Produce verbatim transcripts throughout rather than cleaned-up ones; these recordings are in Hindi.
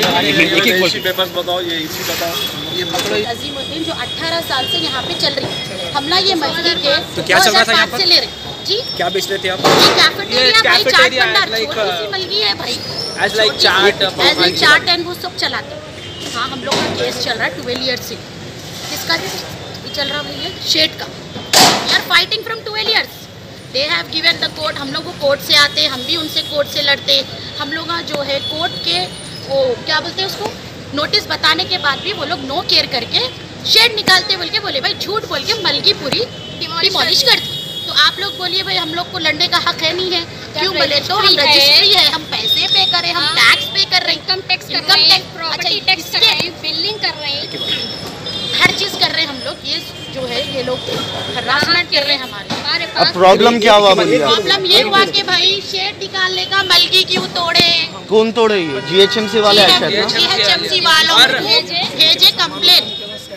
पेपर्स बताओ, ये इसी बताओ। ये अजीमुद्दीन जो अठारह साल से यहाँ पे चल रही है, हमला ये मस्जिद के तो क्या चल रहा था यहाँ पर? से ले रहे जी, क्या बेच रहे थे आप? ये कैफेटेरिया भाई, चाट भंडार, छोटी सी मलगी है भाई, एज लाइक चाट एज लाइक चाट एंड वो सब चलाते हैं। हाँ, हम लोग का केस चल रहा है ट्वेल्व ईयर्स से। किसका ये चल रहा भैया? शेड का। We are fighting from twelve years. They have given the court, हम लोग वो कोर्ट से आते, हम भी उनसे कोर्ट से लड़ते। हम लोग जो है कोर्ट के वो क्या बोलते हैं उसको, नोटिस बताने के बाद भी वो लोग नो केयर करके शेड निकालते बोल के बोले भाई, झूठ बोल के मलगी पूरी डिमोलिश कर दी। तो आप लोग बोलिए भाई हम लोग को लड़ने का हक है नहीं है? क्यों बोले तो हम रजिस्ट्री है, हम पैसे पे कर रहे हैं, हम टैक्स पे कर रहे हैं, इनकम टैक्स कर रहे हैं, प्रॉपर्टी टैक्स कर रहे हैं, बिलिंग कर रहे हैं, हर चीज कर रहे हैं हम लोग। ये जो है ये लोग हरासमेंट कर रहे हैं हमारे हमारे पास। प्रॉब्लम क्या हुआ? प्रॉब्लम ये हुआ कि भाई शेड निकालने का मलगी क्यों तोड़े? कौन तोड़े? ये जीएचएमसी वाले एक्शन जीएचएमसी वालों को भेजे कंप्लेन।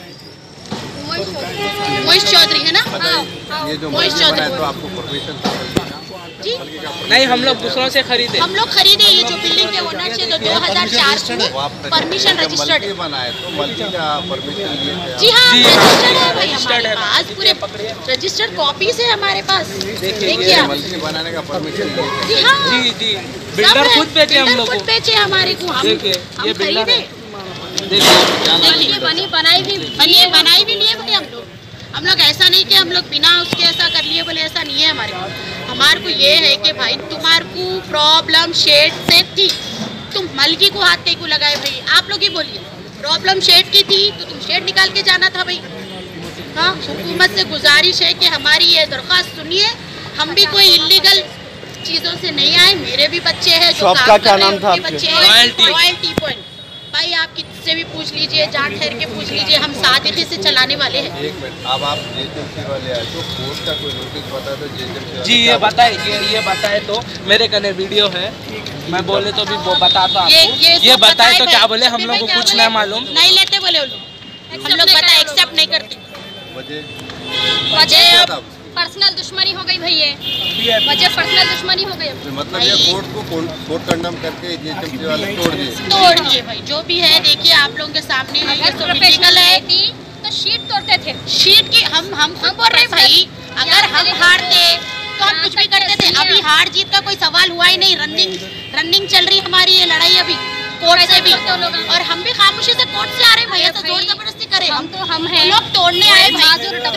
मोहिश चौधरी है ना? ये जो मोहिश चौधरी तो आपको परमिशन जी नहीं, हम लोग दूसरों से खरीदे। हम लोग खरीदे। ये जो बिल्डिंग के ओनर से तो दो हज़ार चार में परमिशन रजिस्टर्ड बनाए, तो मल्टी का परमिशन लिए थे? जी हाँ, रजिस्टर्ड है भाई हमारे पास, पूरे रजिस्टर्ड कॉपीज है हमारे पास। देखिए आप, मल्टी बनाने का परमिशन लिए थे? जी हाँ, जी जी बिल्डर खुद बेचे हम लोग खुद बेचे हमारे को, हम हम खरीदे। देखिए बनी बनाई भी बनी बनाई भी लिए भाई हम लोग। हम लोग ऐसा नहीं कि हम लोग बिना उसके ऐसा कर लिए बोले, ऐसा नहीं है हमारे को। हमारे को ये है कि भाई तुम्हारे को प्रॉब्लम शेड से थी, तुम मलगी को हाथ को लगाए भाई। आप लोग ही बोलिए, प्रॉब्लम शेड की थी तो तुम शेड निकाल के जाना था भाई। हाँ, हुकूमत से गुजारिश है कि हमारी ये दरख्वास्त सुनिए। हम भी कोई इलीगल चीज़ों से नहीं आए, मेरे भी बच्चे हैं जो काम कर रहे हैं, उनके बच्चे हैं। रॉयल्टी पॉइंट भाई आप किससे भी पूछ लीजिए, जान ठहर के पूछ लीजिए, हम सादगी से चलाने वाले हैं। एक मिनट, अब आप जेएचएमसी वाले आए तो कोर्ट का कोई नोटिस बताए तो जेएचएमसी जी ये बताए, ये ये बताए तो मेरे कने वीडियो है, मैं बोले तो भी वो बताता आपको। ये ये, ये बताए तो क्या बोले, हम लोग को कुछ नहीं मालूम, नहीं लेते बोले वो लोग, हम लोग बताए एक्सेप्ट नहीं करते। वजह वजह पर्सनल दुश्मनी हो गई भाई, ये वजह पर्सनल दुश्मनी हो गई। मतलब ये कोर्ट को कोर्ट कंडम करके जेएचएमसी वाले तोड़ दिए तोड़ दिए भाई। जो भी है देखिए आप लोगों के सामने है, ये सब लीगल है। तो शीट तोड़ते थे, शीट की हम हम खुद बोल रहे हैं भाई, अगर हम हारते तो हम कुछ भी करते थे। अभी हार जीत का कोई सवाल हुआ ही नहीं, रनिंग रनिंग चल रही हमारी ये लड़ाई अभी कोर्ट से भी, और हम भी खामोशी से कोर्ट से आ रहे हैं भैया, तो जोर जबरदस्ती करे हम तो हम हैं लोग तोड़ने आए भाई।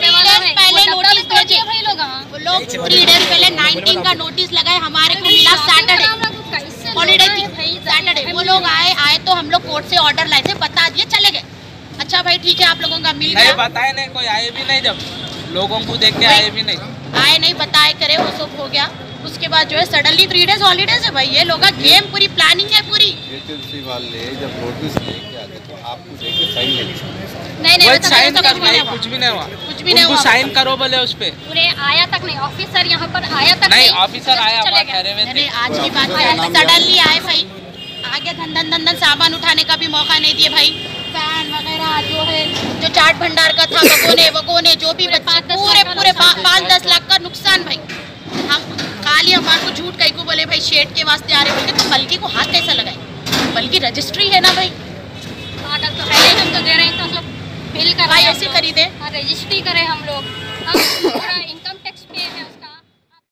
पहले नोटिस भेजे भाई लोग, वो लोग थ्री डेज पहले नाइनटीन का नोटिस लगाए, हमारे को मिला सैटरडे, हॉलीडे थी सैटरडे। वो लोग आए आए तो हम लोग कोर्ट से ऑर्डर लाए थे, बता दिए चले गए। अच्छा भाई ठीक है, आप लोगों का मिल गया। बताए नहीं, कोई आए भी नहीं, जब लोगों को देख के आए भी नहीं, आए नहीं बताए करे, वो सब हो गया। उसके बाद जो है सडनली थ्री डेज हॉलीडेज है भाई, ये लोग गेम पूरी प्लानिंग है पूरी। जेएचएमसी वाले जब नोटिस लेके आते तो आपको देखे साइन नहीं नहीं नहीं साइन कर नहीं, कुछ भी नहीं हुआ, कुछ भी नहीं हुआ। साइन करो बोले उस पे, पूरे आया तक नहीं, ऑफिसर यहाँ पर आया तक नहीं, ऑफिसर आया ठहरे हुए थे। आज की बात है, सडनली आए भाई, आगे धंधन धंधन सामान उठाने का भी मौका नहीं दिए भाई। फैन वगैरह जो है, जो चाट भंडार का था, वगोने वगोने जो भी बच्चे, पूरे पूरे पाँच दस लाख का नुकसान भाई। हम खाली हमारे को झूठ कहीं को बोले भाई शेड के वास्ते आ रहे बोलते, तो मलकी को हाथ कैसा लगाए? बल्कि रजिस्ट्री है ना भाई, ऑर्डर तो पहले हम तो दे रहे हैं, तो सब बिल कर भाई ऐसे खरीदे, रजिस्ट्री करें हम लोग।